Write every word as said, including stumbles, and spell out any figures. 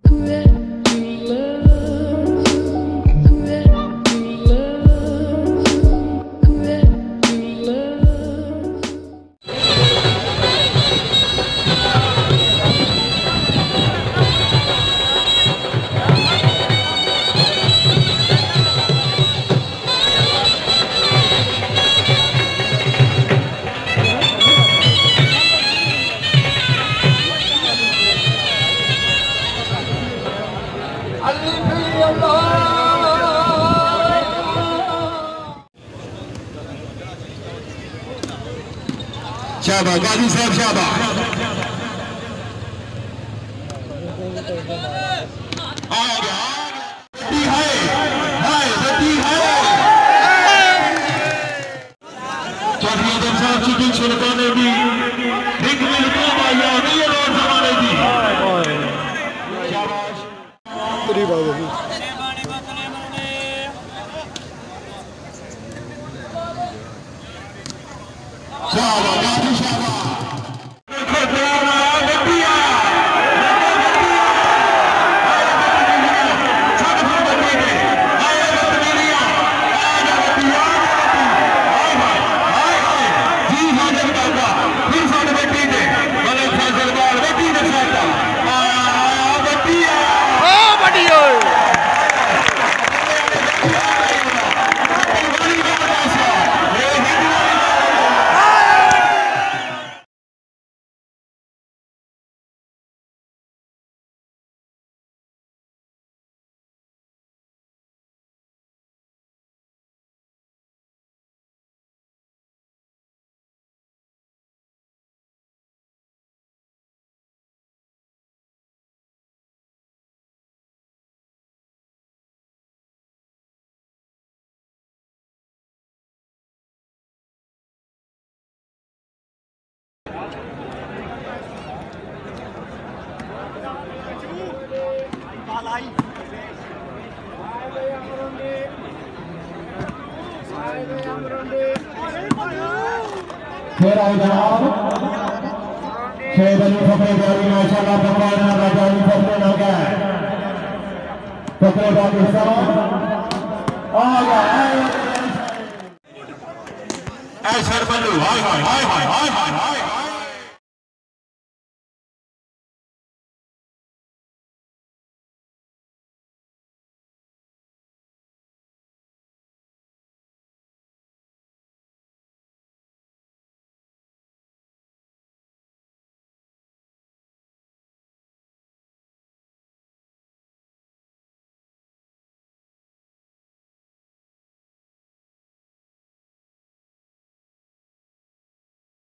शाबाश गाजी साहब शाबाश आ गया गड्डी है है गड्डी है चौधरी आदम साहब की टीम शुरू ने भी रिंग में लगा माया नहीं है और जमाने दी शाबाश तेरी बात है शाबाश गाजी शाबाश Kira jawab, saya beri fakir dari masyarakat pembangunan raja ini fakir naga, fakir bagi sama, agak. Eh, serbalu, hai hai hai hai hai hai.